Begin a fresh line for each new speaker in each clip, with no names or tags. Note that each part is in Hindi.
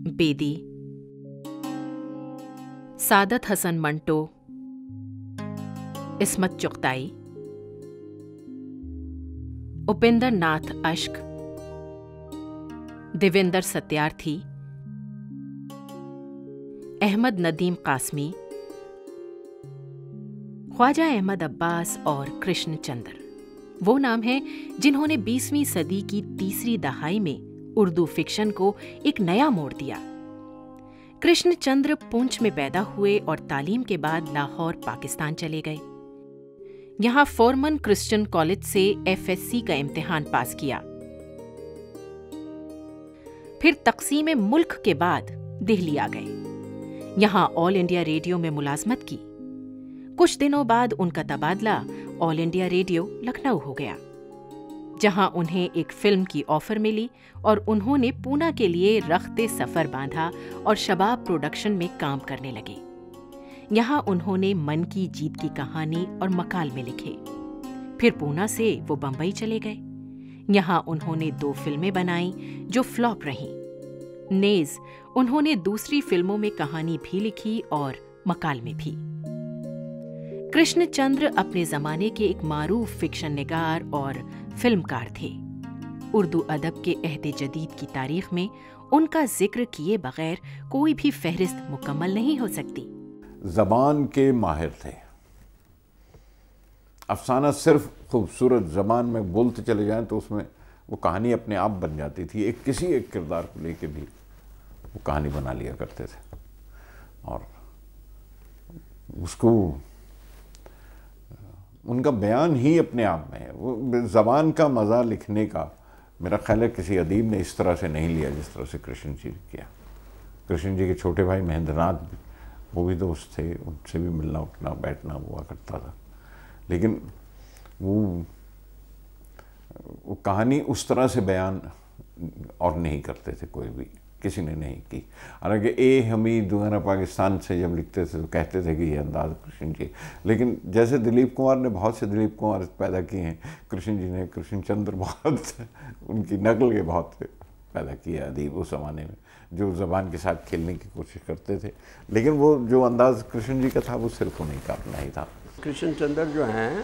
बेदी, सादत हसन मंटो, इस्मत चुगताई, उपेंद्र नाथ अश्क, देवेंद्र सत्यार्थी, अहमद नदीम कासमी, ख्वाजा अहमद अब्बास और कृष्ण चंद्र वो नाम हैं जिन्होंने 20वीं सदी की तीसरी दहाई में उर्दू फिक्शन को एक नया मोड़ दिया। कृष्ण चंद्र पुंछ में पैदा हुए और तालीम के बाद लाहौर, पाकिस्तान चले गए। यहां फोरमन क्रिश्चियन कॉलेज से FSC का इम्तिहान पास किया। फिर तकसीम मुल्क के बाद दिल्ली आ गए। यहां ऑल इंडिया रेडियो में मुलाजमत की। कुछ दिनों बाद उनका तबादला ऑल इंडिया रेडियो लखनऊ हो गया, जहां उन्हें एक फिल्म की ऑफर मिली और उन्होंने पूना के लिए रख्ते सफर बांधा और शबाब प्रोडक्शन में काम करने लगे। यहां उन्होंने मन की जीत की कहानी और मकालमे लिखे। फिर पूना से वो बंबई चले गए। यहां उन्होंने 2 फिल्में बनाई जो फ्लॉप रहीं। नेज उन्होंने दूसरी फिल्मों में कहानी भी लिखी और मकालमे भी। कृष्णचंद्र अपने जमाने के एक मारूफ फिक्शन निगार और फिल्मकार थे। उर्दू अदब के अहद जदीद की तारीख में उनका जिक्र किए बगैर कोई भी फहरिस्त मुकम्मल नहीं हो सकती।
ज़बान के माहिर थे। अफसाना सिर्फ खूबसूरत ज़बान में बोलते चले जाएं तो उसमें वो कहानी अपने आप बन जाती थी। किसी एक किरदार को लेके भी वो कहानी बना लिया करते थे और उसको उनका बयान ही अपने आप में है। वो ज़बान का मज़ा लिखने का मेरा ख्याल है किसी अदीब ने इस तरह से नहीं लिया जिस तरह से कृष्ण जी ने किया। कृष्ण जी के छोटे भाई महेंद्रनाथ वो भी दोस्त थे, उनसे भी मिलना उठना बैठना हुआ करता था, लेकिन वो कहानी उस तरह से बयान और नहीं करते थे, कोई भी किसी ने नहीं की। हालांकि ए हमीद वगैरह पाकिस्तान से जब लिखते थे तो कहते थे कि ये अंदाज कृष्ण जी, लेकिन जैसे दिलीप कुमार ने बहुत से दिलीप कुमार पैदा किए हैं, कृष्ण जी ने कृष्ण चंद्र बहुत उनकी नकल के बहुत पैदा किए अदीब उस ज़माने में, जो ज़बान के साथ खेलने की कोशिश करते थे। लेकिन वो जो अंदाज़ कृष्ण जी का था वो सिर्फ उन्हीं का अपना ही था।
कृष्ण चंद्र जो हैं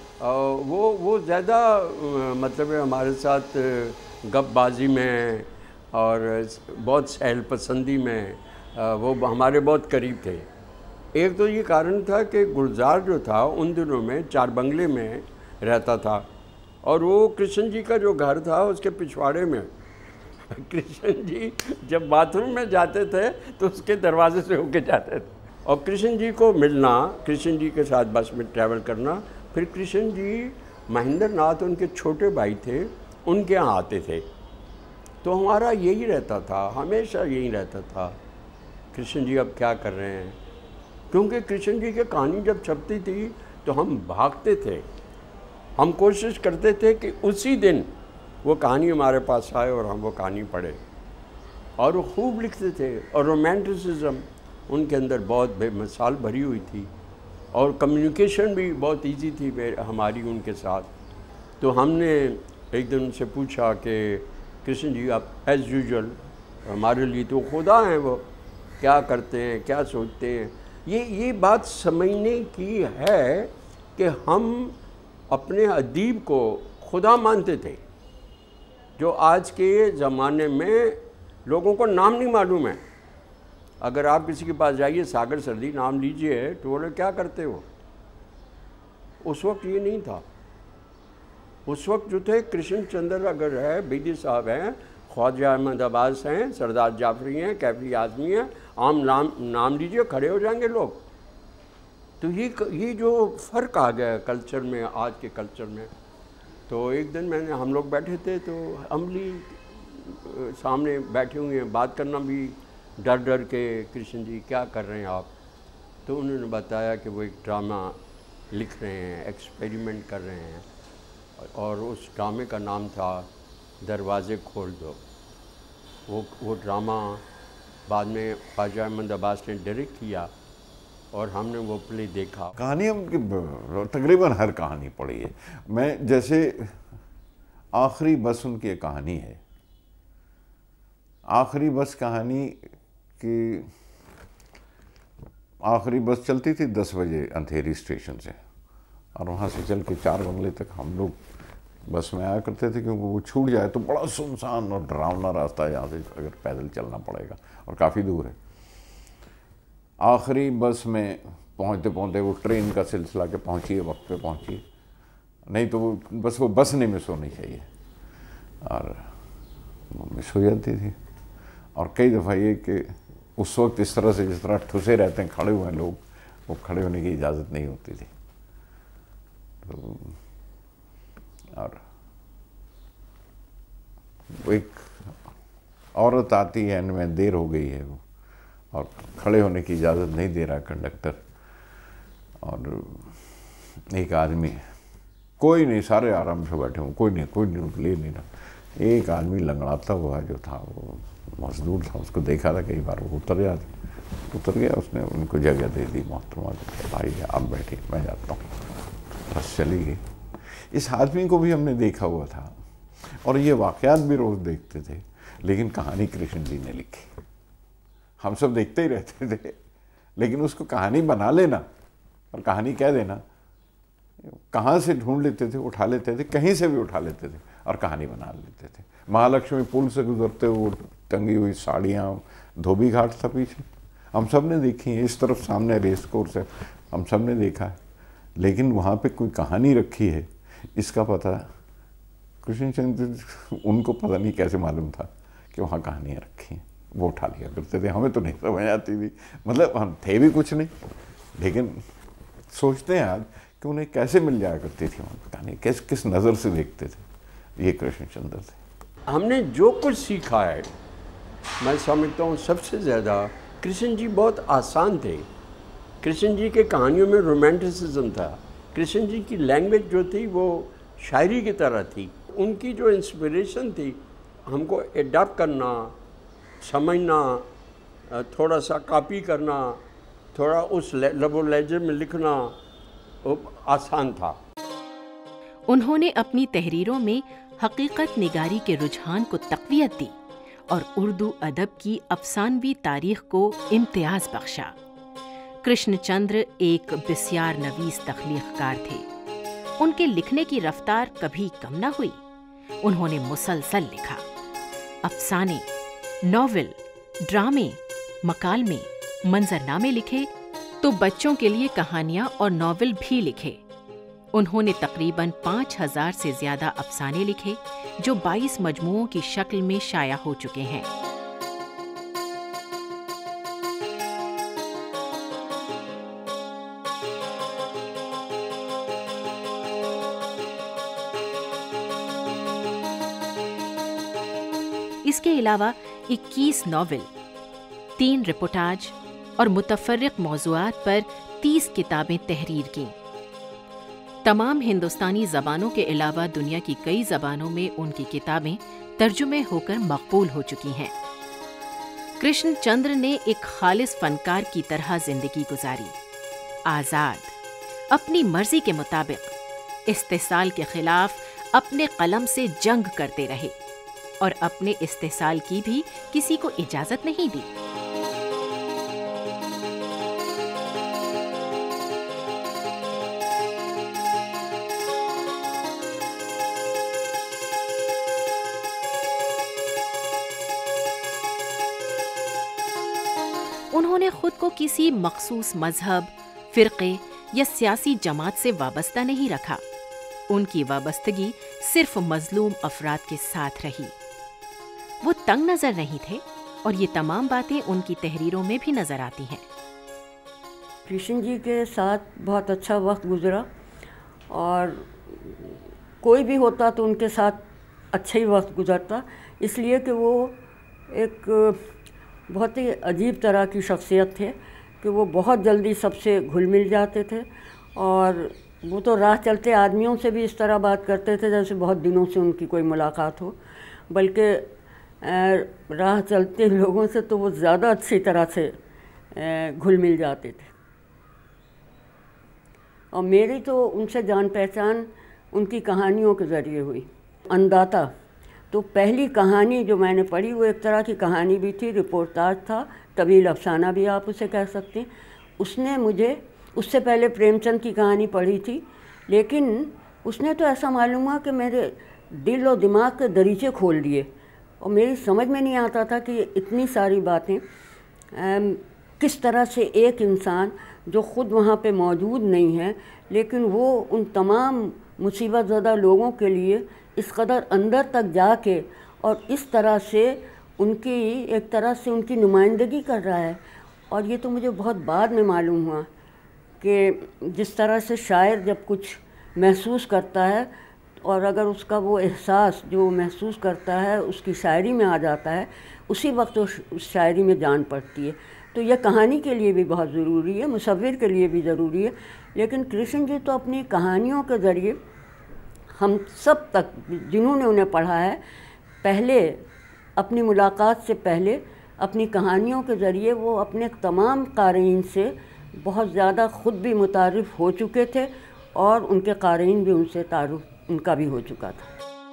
वो ज़्यादा मतलब हमारे साथ गपबाजी में और बहुत सहल पसंदी में वो हमारे बहुत करीब थे। एक तो ये कारण था कि गुलजार जो था उन दिनों में 4 बंगले में रहता था और वो कृष्ण जी का जो घर था उसके पिछवाड़े में कृष्ण जी जब बाथरूम में जाते थे तो उसके दरवाजे से होके जाते थे और कृष्ण जी को मिलना, कृष्ण जी के साथ बस में ट्रैवल करना। फिर कृष्ण जी महेंद्र नाथ उनके छोटे भाई थे, उनके यहाँ आते थे, तो हमारा यही रहता था, हमेशा यही रहता था कृष्ण जी अब क्या कर रहे हैं। क्योंकि कृष्ण जी की कहानी जब छपती थी तो हम भागते थे, हम कोशिश करते थे कि उसी दिन वो कहानी हमारे पास आए और हम वो कहानी पढ़े। और वो खूब लिखते थे और रोमांटिसिज्म उनके अंदर बहुत बेमिसाल भरी हुई थी और कम्युनिकेशन भी बहुत इजी थी हमारी उनके साथ। तो हमने एक दिन उनसे पूछा कि कृष्ण जी आप एज़ यूजुअल हमारे लिए तो खुदा हैं, वो क्या करते हैं, क्या सोचते हैं। ये बात समझने की है कि हम अपने अदीब को खुदा मानते थे, जो आज के ज़माने में लोगों को नाम नहीं मालूम है। अगर आप किसी के पास जाइए, सागर सर्दी नाम लीजिए, तो बोले क्या करते हो। उस वक्त ये नहीं था। उस वक्त जो थे कृष्ण चंद्र अगर है, बेदी साहब हैं, ख्वाजा अहमद अब्बास हैं, सरदार जाफरी हैं, कैफी आज़मी हैं, आम नाम लीजिए, खड़े हो जाएंगे लोग। तो ये जो फ़र्क आ गया कल्चर में, आज के कल्चर में। तो एक दिन हम लोग बैठे थे तो अमली सामने बैठे हुए हैं, बात करना भी डर डर के, कृष्ण जी क्या कर रहे हैं आप। तो उन्होंने बताया कि वो एक ड्रामा लिख रहे हैं, एक्सपेरिमेंट कर रहे हैं और उस ड्रामे का नाम था दरवाज़े खोल दो। वो ड्रामा बाद में ख्वाजा अहमद अब्बास ने डायरेक्ट किया और हमने वो प्ले देखा।
कहानी हम तकरीबन हर कहानी पढ़ी है। मैं जैसे आखिरी बस उनकी एक कहानी है, आखिरी बस कहानी की आखिरी बस चलती थी 10 बजे अंधेरी स्टेशन से, और वहाँ से चल के 4 बंगले तक हम लोग बस में आया करते थे, क्योंकि वो छूट जाए तो बड़ा सुनसान और डरावना रास्ता है यहाँ से, अगर पैदल चलना पड़ेगा और काफ़ी दूर है। आखिरी बस में पहुँचते पहुँचते वो ट्रेन का सिलसिला के पहुँचिए, वक्त पे पहुँचिए, नहीं तो वो बस नहीं मिस होनी चाहिए, और वो मिस हो जाती थी। और कई दफ़ा ये कि उस वक्त इस तरह से जिस तरह ठुसे रहते हैं खड़े हुए लोग, वो खड़े होने की इजाज़त नहीं होती थी। तो और वो एक औरत आती है, इनमें देर हो गई है, वो और खड़े होने की इजाज़त नहीं दे रहा कंडक्टर, और एक आदमी, कोई नहीं, सारे आराम से बैठे हुए, कोई नहीं ले नहीं रहा। एक आदमी लंगड़ाता हुआ जो था, वो मजदूर था, उसको देखा था कई बार, वो उतर गया, उसने उनको जगह दे दी, मोहतरमा भाई आप बैठिए मैं जाता हूँ, बस चली गई। इस आदमी को भी हमने देखा हुआ था, और ये वाक़यात भी रोज़ देखते थे, लेकिन कहानी कृष्ण जी ने लिखी। हम सब देखते ही रहते थे, लेकिन उसको कहानी बना लेना और कहानी कह देना, कहाँ से ढूंढ लेते थे, उठा लेते थे, कहीं से भी उठा लेते थे और कहानी बना लेते थे। महालक्ष्मी पुल से गुजरते हुए टंगी हुई साड़ियाँ, धोबी घाट था पीछे, हम सब ने देखी है, इस तरफ सामने रेस कोर्स है, हम सब ने देखा है, लेकिन वहाँ पे कोई कहानी रखी है इसका पता कृष्णचंद्र, उनको पता नहीं कैसे मालूम था कि वहाँ कहानियाँ रखी हैं, वो उठा लिया करते थे। हमें तो नहीं समझ आती थी, मतलब हम थे भी कुछ नहीं, लेकिन सोचते हैं आज कि उन्हें कैसे मिल जाया करती थी वहाँ कहानी, किस नज़र से देखते थे। ये कृष्णचंद्र थे।
हमने जो कुछ सीखा है, मैं समझता हूँ सबसे ज़्यादा कृष्ण जी बहुत आसान थे। कृष्ण जी के कहानियों में रोमांटिसिज्म था। कृष्ण जी की लैंग्वेज जो थी वो शायरी की तरह थी। उनकी जो इंस्पिरेशन थी, हमको एडाप्ट करना, समझना, थोड़ा सा कॉपी करना, थोड़ा उस लबो लहजे में लिखना आसान था।
उन्होंने अपनी तहरीरों में हकीकत निगारी के रुझान को तक़वियत दी और उर्दू अदब की अफसानवी तारीख को इम्तियाज बख्शा। कृष्णचंद्र एक बिस्यार नवीस तख्लीक़कार थे। उनके लिखने की रफ्तार कभी कम न हुई। उन्होंने मुसलसल लिखा, अफसाने, नॉवेल, ड्रामे, मकालमे, मंजरनामे लिखे, तो बच्चों के लिए कहानियां और नॉवेल भी लिखे। उन्होंने तकरीबन 5000 से ज्यादा अफसाने लिखे, जो 22 मजमुओं की शक्ल में शाया हो चुके हैं। इसके अलावा 21 नॉवेल, 3 रिपोर्टाज और मुतफर्रिक मौज़ूआत पर 30 किताबें तहरीर की। तमाम हिंदुस्तानी ज़बानों के अलावा दुनिया की कई ज़बानों में उनकी किताबें तर्जुमे होकर मकबूल हो चुकी हैं। कृष्णचंद्र ने एक खालिस फनकार की तरह जिंदगी गुजारी। आज़ाद, अपनी मर्जी के मुताबिक इस्तेसाल के खिलाफ अपने कलम से जंग करते रहे और अपने इस्तेसाल की भी किसी को इजाजत नहीं दी। उन्होंने खुद को किसी मखसूस मजहब, फिरके या सियासी जमात से वाबस्ता नहीं रखा। उनकी वाबस्तगी सिर्फ मजलूम अफराद के साथ रही। वो तंग नजर नहीं थे और ये तमाम बातें उनकी तहरीरों में भी नजर आती हैं।
कृष्ण जी के साथ बहुत अच्छा वक्त गुजरा और कोई भी होता तो उनके साथ अच्छा ही वक्त गुजरता, इसलिए कि वो एक बहुत ही अजीब तरह की शख्सियत थे कि वो बहुत जल्दी सबसे घुल मिल जाते थे और वो तो राह चलते आदमियों से भी इस तरह बात करते थे जैसे बहुत दिनों से उनकी कोई मुलाकात हो, बल्कि राह चलते लोगों से तो वो ज़्यादा अच्छी तरह से घुल मिल जाते थे। और मेरी तो उनसे जान पहचान उनकी कहानियों के ज़रिए हुई। अन्नदाता तो पहली कहानी जो मैंने पढ़ी वो एक तरह की कहानी भी थी, रिपोर्टाज था, तवील अफसाना भी आप उसे कह सकते हैं। उसने मुझे, उससे पहले प्रेमचंद की कहानी पढ़ी थी, लेकिन उसने तो ऐसा मालूम हुआ कि मेरे दिल और दिमाग के दरीचे खोल दिए और मेरी समझ में नहीं आता था कि इतनी सारी बातें किस तरह से एक इंसान जो ख़ुद वहाँ पे मौजूद नहीं है, लेकिन वो उन तमाम मुसीबत ज़दा लोगों के लिए इस कदर अंदर तक जाके और इस तरह से उनकी, एक तरह से उनकी नुमाइंदगी कर रहा है। और ये तो मुझे बहुत बाद में मालूम हुआ कि जिस तरह से शायर जब कुछ महसूस करता है और अगर उसका वो एहसास जो महसूस करता है उसकी शायरी में आ जाता है, उसी वक्त उस शायरी में जान पड़ती है। तो यह कहानी के लिए भी बहुत ज़रूरी है, मुसव्विर के लिए भी ज़रूरी है। लेकिन कृष्ण जी तो अपनी कहानियों के ज़रिए हम सब तक, जिन्होंने उन्हें पढ़ा है, पहले अपनी मुलाकात से पहले अपनी कहानियों के ज़रिए वो अपने तमाम क़ारीन से बहुत ज़्यादा ख़ुद भी मुतारिफ़ हो चुके थे और उनके क़ारीन भी उनसे तारुफ उनका भी हो चुका था।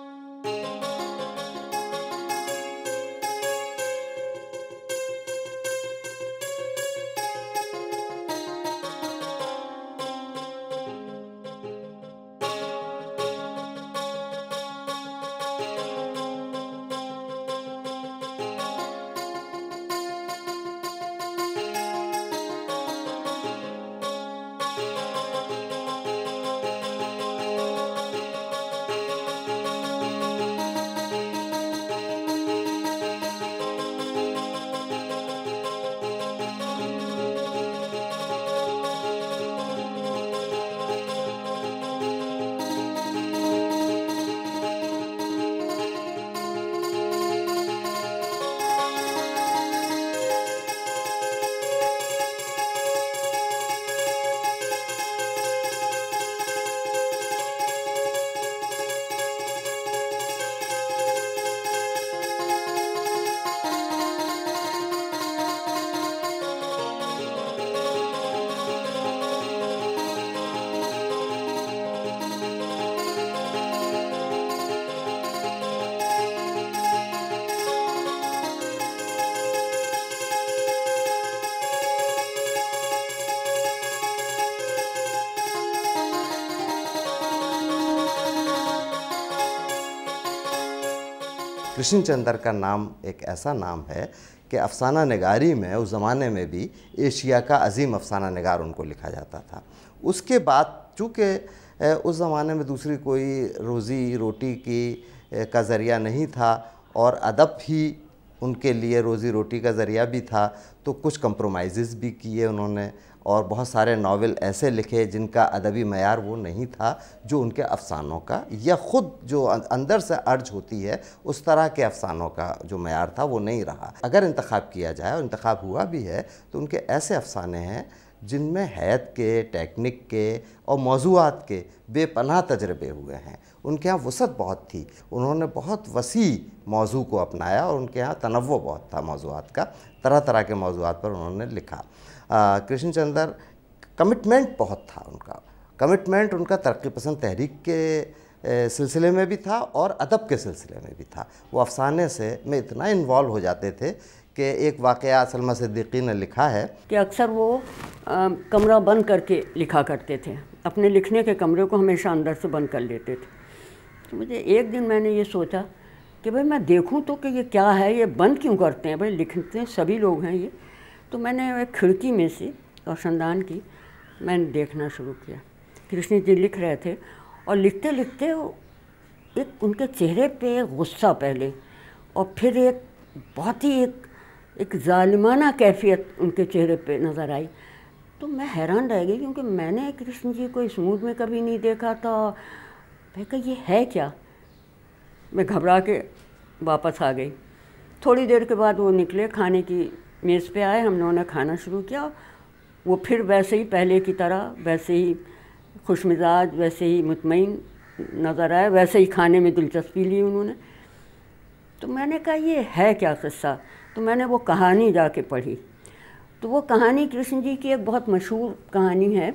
कृष्ण चंद्र का नाम एक ऐसा नाम है कि अफसाना निगारी में उस ज़माने में भी एशिया का अजीम अफसाना निगार उनको लिखा जाता था। उसके बाद चूँकि उस ज़माने में दूसरी कोई रोज़ी रोटी की का ज़रिया नहीं था और अदब ही उनके लिए रोज़ी रोटी का ज़रिया भी था, तो कुछ कंप्रोमाइज़ भी किए उन्होंने और बहुत सारे नावल ऐसे लिखे जिनका अदबी मयार वो नहीं था जो उनके अफ़सानों का, या ख़ुद जो अंदर से अर्ज होती है उस तरह के अफ़सानों का जो मयार था वो नहीं रहा। अगर इंतखाब किया जाए और इंतखाब हुआ भी है तो उनके ऐसे अफ़साने हैं जिनमें हैत के, टेक्निक के और मौज़ूआत के बेपनाह तजर्बे हुए हैं। उनके यहाँ वसअत बहुत थी, उन्होंने बहुत वसी मौजू को अपनाया और उनके यहाँ तनव्वुर बहुत था मौज़ूआत का, तरह तरह के मौज़ूआत पर उन्होंने लिखा। कृष्ण चंद्र कमिटमेंट बहुत था उनका, कमिटमेंट उनका तरक्की पसंद तहरीक के सिलसिले में भी था और अदब के सिलसिले में भी था। वो अफसाने से में इतना इन्वॉल्व हो जाते थे कि एक वाक़या सलमा सिद्दीकी ने लिखा है
कि अक्सर वो कमरा बंद करके लिखा करते थे, अपने लिखने के कमरे को हमेशा अंदर से बंद कर लेते थे। तो मुझे एक दिन मैंने ये सोचा कि भाई मैं देखूं तो कि ये क्या है, ये बंद क्यों करते हैं, भाई लिखते हैं सभी लोग हैं ये। तो मैंने एक खिड़की में से रोशनदान की मैंने देखना शुरू किया, कृष्ण जी लिख रहे थे और लिखते लिखते एक उनके चेहरे पे गुस्सा पहले और फिर एक बहुत ही एक ज़ालिमाना कैफियत उनके चेहरे पे नज़र आई। तो मैं हैरान रह गई क्योंकि मैंने कृष्ण जी को इस मूड में कभी नहीं देखा था। मैं कहा ये है क्या, मैं घबरा के वापस आ गई। थोड़ी देर के बाद वो निकले, खाने की मेज़ पे आए, हम लोगों ने खाना शुरू किया। वो फिर वैसे ही पहले की तरह, वैसे ही खुशमिजाज, वैसे ही मुतमईन नज़र आए, वैसे ही खाने में दिलचस्पी ली उन्होंने। तो मैंने कहा ये है क्या किस्सा, तो मैंने वो कहानी जाके पढ़ी। तो वो कहानी कृष्ण जी की एक बहुत मशहूर कहानी है,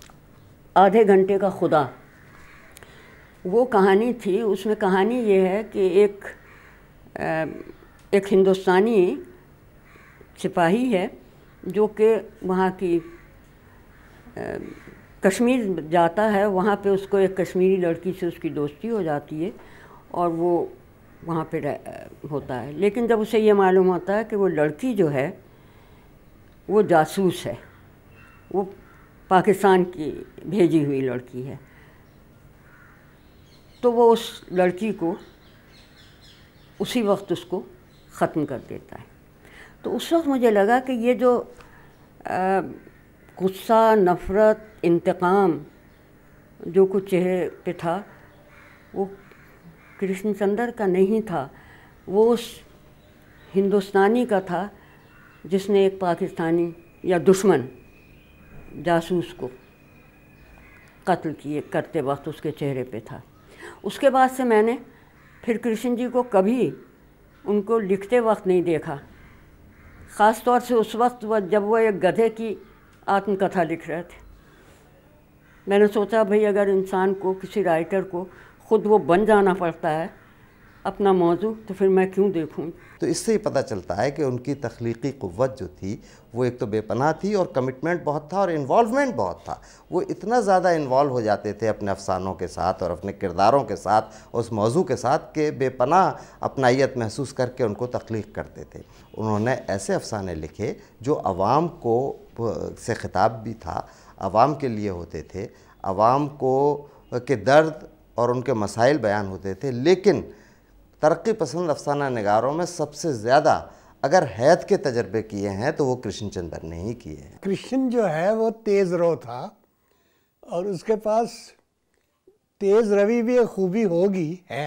आधे घंटे का खुदा। वो कहानी थी, उसमें कहानी ये है कि एक एक हिंदुस्तानी सिपाही है जो कि वहाँ की कश्मीर जाता है, वहाँ पे उसको एक कश्मीरी लड़की से उसकी दोस्ती हो जाती है और वो वहाँ पे होता है। लेकिन जब उसे ये मालूम होता है कि वो लड़की जो है वो जासूस है, वो पाकिस्तान की भेजी हुई लड़की है, तो वो उस लड़की को उसी वक्त उसको ख़त्म कर देता है। तो उस वक्त मुझे लगा कि ये जो गुस्सा, नफ़रत, इंतकाम जो कुछ चेहरे पे था वो कृष्णचंद्र का नहीं था, वो उस हिंदुस्तानी का था जिसने एक पाकिस्तानी या दुश्मन जासूस को कत्ल किए करते वक्त उसके चेहरे पे था। उसके बाद से मैंने फिर कृष्ण जी को कभी उनको लिखते वक्त नहीं देखा, ख़ास तौर से उस वक्त जब वो एक गधे की आत्मकथा लिख रहे थे। मैंने सोचा भाई अगर इंसान को, किसी राइटर को ख़ुद वो बन जाना पड़ता है अपना मौजू, तो फिर मैं क्यों देखूं।
तो इससे ही पता चलता है कि उनकी तख्लीकी क़ुव्वत जो थी वो एक तो बेपनाह थी और कमिटमेंट बहुत था और इन्वॉल्वमेंट बहुत था। वो इतना ज़्यादा इन्वॉल्व हो जाते थे अपने अफसानों के साथ और अपने किरदारों के साथ, उस मौजू के साथ, कि बेपनाह अपनाइयत महसूस करके उनको तख्लीक करते थे। उन्होंने ऐसे अफसाने लिखे जो आवाम को से ख़िताब भी था, आवाम के लिए होते थे, आवाम को के दर्द और उनके मसाइल बयान होते थे। लेकिन तरक्की पसंद अफसाना निगारों में सबसे ज़्यादा अगर हैत के तजर्बे किए हैं तो वो कृष्णचंद्र ने ही किए हैं।
कृष्ण जो है वो तेज़ रो था और उसके पास तेज़ रवि भी एक खूबी होगी है,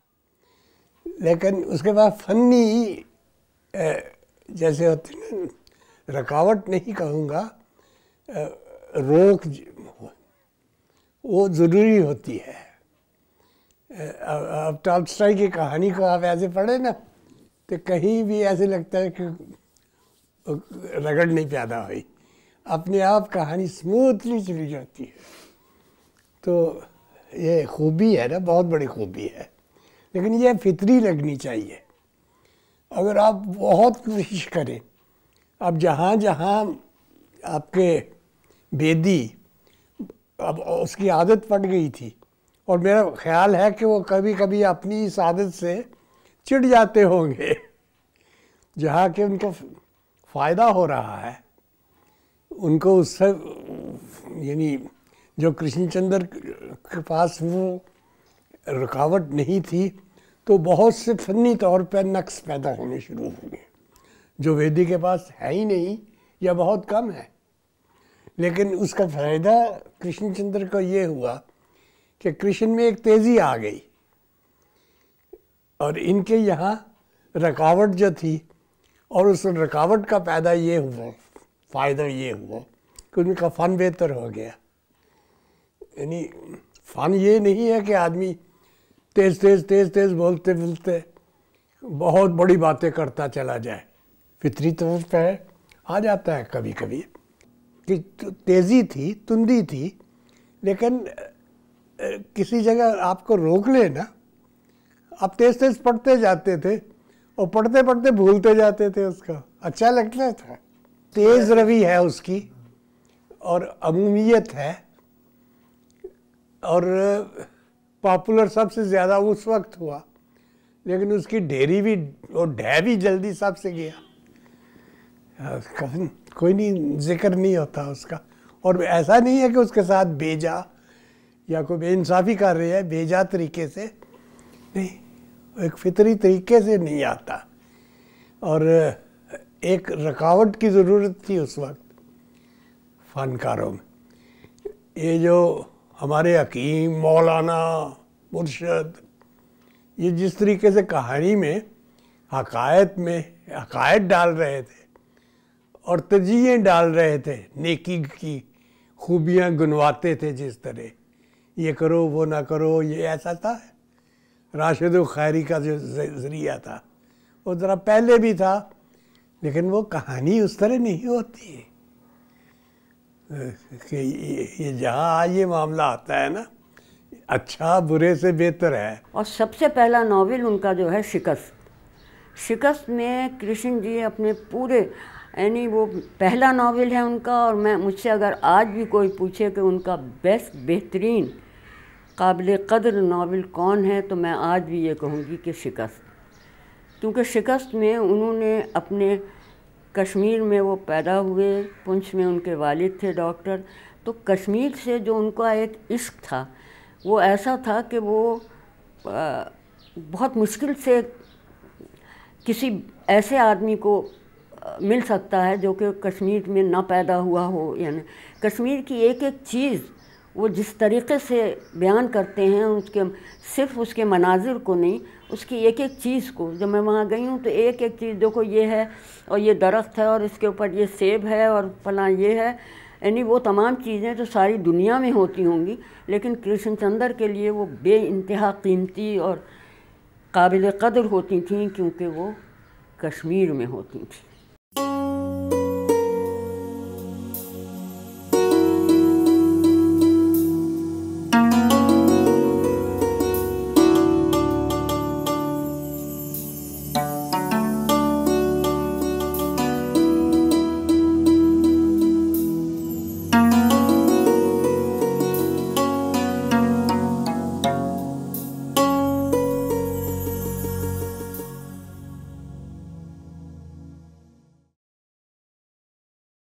लेकिन उसके पास फनी जैसे होती है रकावट नहीं कहूँगा, रोक वो ज़रूरी होती है। अब टॉल्स्टॉय की कहानी को आप ऐसे पढ़े ना तो कहीं भी ऐसे लगता है कि रगड़ नहीं पैदा हुई, अपने आप कहानी स्मूथली चली जाती है। तो ये खूबी है ना, बहुत बड़ी खूबी है, लेकिन ये फितरी लगनी चाहिए। अगर आप बहुत कोशिश करें, अब जहाँ जहाँ आपके बेदी अब उसकी आदत पड़ गई थी, और मेरा ख्याल है कि वो कभी कभी अपनी इस आदत से चिढ़ जाते होंगे, जहाँ के उनको फ़ायदा हो रहा है उनको उससे, यानी जो कृष्णचंद्र के पास वो रुकावट नहीं थी, तो बहुत से फनी तौर पर नक्स पैदा होने शुरू हुए जो वेदी के पास है ही नहीं या बहुत कम है। लेकिन उसका फ़ायदा कृष्णचंद्र को ये हुआ कि कृष्ण में एक तेज़ी आ गई और इनके यहाँ रुकावट जो थी, और उस रुकावट का पैदा ये हुआ, फ़ायदा ये हुआ कि उनका फ़न बेहतर हो गया। यानी फ़न ये नहीं है कि आदमी तेज़ तेज़ तेज़ तेज़ बोलते बोलते बहुत बड़ी बातें करता चला जाए, फितरी तौर पर आ जाता है कभी कभी कि तेज़ी थी, तुंदी थी, लेकिन किसी जगह आपको रोक ले ना, आप तेज़ तेज़ पढ़ते जाते थे और पढ़ते पढ़ते भूलते जाते थे, उसका अच्छा लगता था। तेज़ रवि है उसकी और अमूमियत है, और पॉपुलर सबसे ज़्यादा उस वक्त हुआ, लेकिन उसकी ढेरी भी और ढह भी जल्दी सबसे गया, कोई नहीं जिक्र नहीं होता उसका। और ऐसा नहीं है कि उसके साथ बेजा या कोई बेइंसाफ़ी कर रहे हैं, बेजा तरीके से नहीं, एक फितरी तरीके से नहीं आता। और एक रुकावट की ज़रूरत थी उस वक्त फ़नकारों में। ये जो हमारे हकीम, मौलाना, मुर्शद, ये जिस तरीके से कहानी में हकायत डाल रहे थे और तजीहें डाल रहे थे, नेकी की खूबियाँ गुनवाते थे, जिस तरह ये करो वो ना करो, ये ऐसा था। राशिद खैरी का जो ज़रिया था वो ज़रा पहले भी था, लेकिन वो कहानी उस तरह नहीं होती कि ये जहाँ ये मामला आता है ना, अच्छा बुरे से बेहतर है।
और सबसे पहला नावल उनका जो है शिकस्त, शिकस्त में कृष्ण जी अपने पूरे, यानी वो पहला नावल है उनका, और मैं मुझसे अगर आज भी कोई पूछे कि उनका बेस्ट बेहतरीन काबिल कदर नावल कौन है, तो मैं आज भी ये कहूँगी कि शिकस्त। क्योंकि शिकस्त में उन्होंने अपने कश्मीर में वो पैदा हुए, पुंछ में उनके वालिद थे डॉक्टर, तो कश्मीर से जो उनका एक इश्क था वो ऐसा था कि वो बहुत मुश्किल से किसी ऐसे आदमी को मिल सकता है जो कि कश्मीर में ना पैदा हुआ हो। यानी कश्मीर की एक एक चीज़ वो जिस तरीक़े से बयान करते हैं, उसके सिर्फ उसके मनाजिर को नहीं, उसकी एक एक चीज़ को। जब मैं वहाँ गई हूँ तो एक एक चीज़, देखो ये है और ये दरख्त है और इसके ऊपर ये सेब है और फलां ये है, यानी वो तमाम चीज़ें जो सारी दुनिया में होती होंगी, लेकिन कृष्णचंद्र के लिए वो बेइंतहा कीमती और काबिल कदर होती थीं क्योंकि वो कश्मीर में होती थी।